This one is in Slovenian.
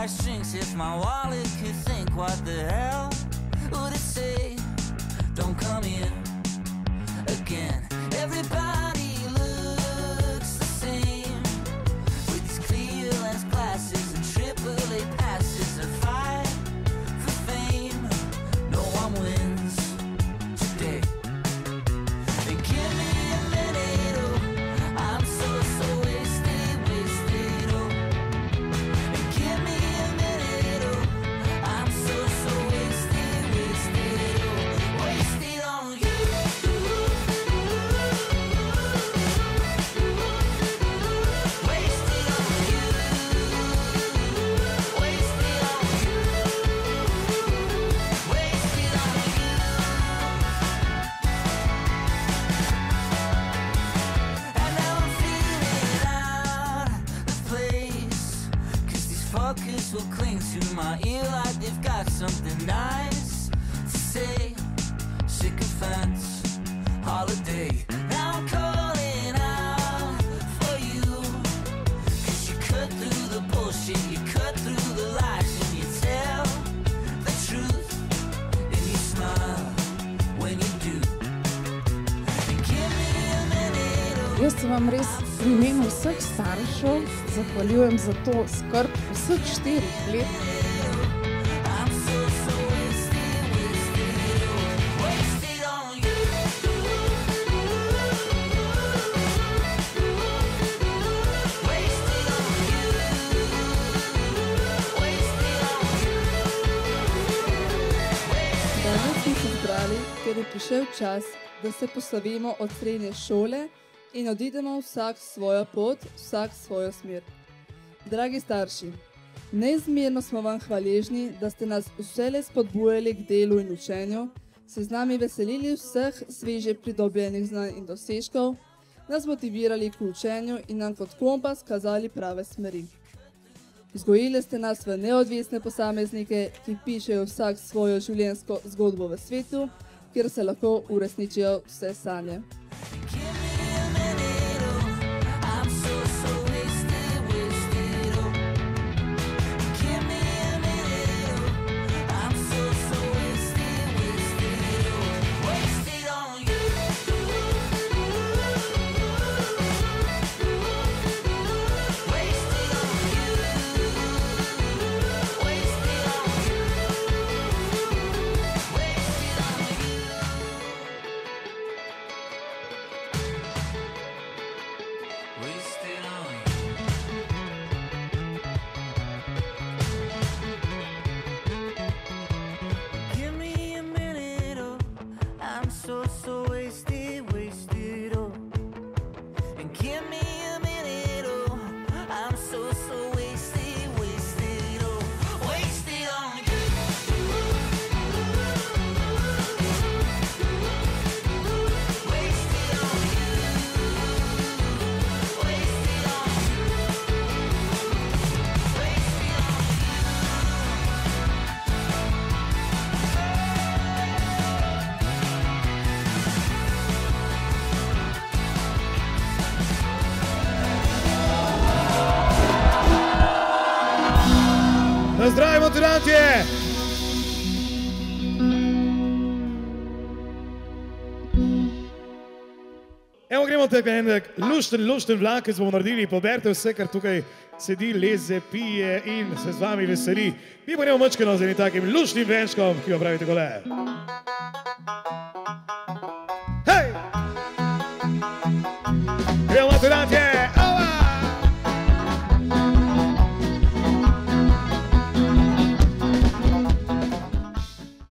heartstrings. If my wallet could think, what the hell would it say? Don't come here again. Everybody looks the same with these clear lens glasses and AAA passes. A fight for fame, no one wins today. And give me a minute, oh, I'm so wasted, oh. And give me a minute, oh, I'm so wasted, oh. Wasted on you. Wasted on you. Wasted on you. Wasted on you. And now I'm feeling out of place, 'cause these fuckers will cling to my ear like they've got something nice to say. Sycophants, holiday. Now I'm calling out for you, 'cause you cut through the bullshit, you cut through the lies, and you tell the truth, and you smile when you do. And give me a minute, oh, Jaz se vam res v imenu vseh staršev zahvaljujem za to skrb vseh 4 let. I'm so wasted, oh. Wasted on you. Wasted on you. Wasted on you. Danes smo se zbrali, ker je prišel čas, da se poslovimo od srednje šole in odidemo vsak svojo pot, vsak svojo smer. Dragi starši, neizmerno smo vam hvaležni, da ste nas vselej spodbujali k delu in učenju, se z nami veselili vseh sveže pridobljenih znanj in dosežkov, nas motivirali k učenju in nam kot kompas kazali prave smeri. Vzgojili ste nas v neodvisne posameznike, ki pišejo vsak svojo življenjsko zgodbo v svetu, kjer se lahko uresničijo vse sanje. Give me a minute, oh, I'm so wasted, oh. Give me a minute, oh, I'm so wasted, oh. Wasted on you. Wasted on you. Wasted on you. Wasted on you. Wasted on you. Give me a minute, oh, I'm so wasted, oh. And give me a minute, oh, I'm so wasted, oh. Wasted on you. Wasted on you. Wasted on you. Wasted on Nazdravimo Tirantje! Evo gremo tako en lušten vlak, ki smo naredili, poberite vse, kar tukaj sedi, leze, pije in se z vami veseli. Mi pa gremo mačkano z enim takim luštnim venčkom, ki ga pravite gole.